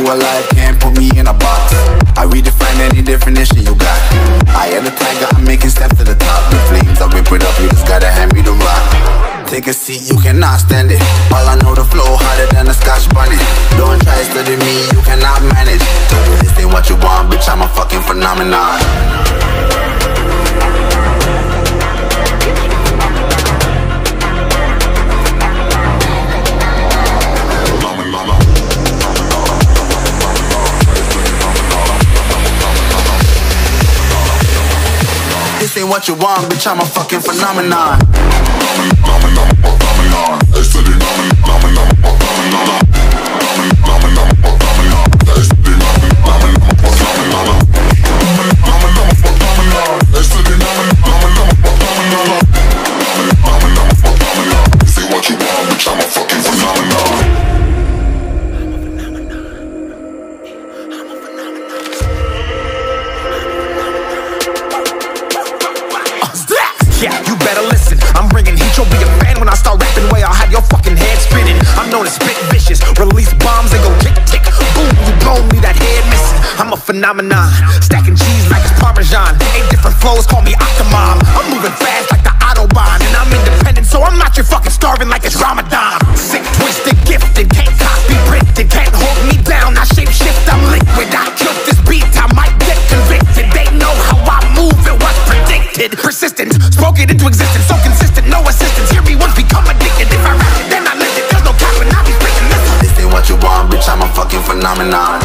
alive, can't put me in a box. I redefine any definition you got. I am the tiger, I'm making steps to the top. The flames, I whip it up, you just gotta hand me the rock. Take a seat, you cannot stand it. All I know, the flow harder than a Scotch bonnet. Don't try study me, you cannot manage. Told you this ain't what you want, bitch, I'm a fucking phenomenon. This ain't what you want, bitch, I'm a fucking phenomenon. Yeah, you better listen. I'm bringing heat, you'll be a fan when I start rapping. Way I'll have your fucking head spinning. I'm known as spit vicious, release bombs and go tick tick. Boom, you blown me that head missing. I'm a phenomenon, stacking cheese like it's Parmesan. 8 different flows, call me Octomom. I'm moving fast like the Autobahn, and I'm independent, so I'm not your fucking starving like it's Ramadan. Sick, twisted, gifted, can't copy, printed, can't hold me down. I shape shift, I'm liquid. I killed this beat, I might get convicted. They know how I move, it was predicted. Persistent, spoke it into existence, so consistent, no assistance. Hear me once, become addicted. If I rap it, then I live it. There's no cap when I be freaking listen. This ain't what you want, bitch, I'm a fucking phenomenon.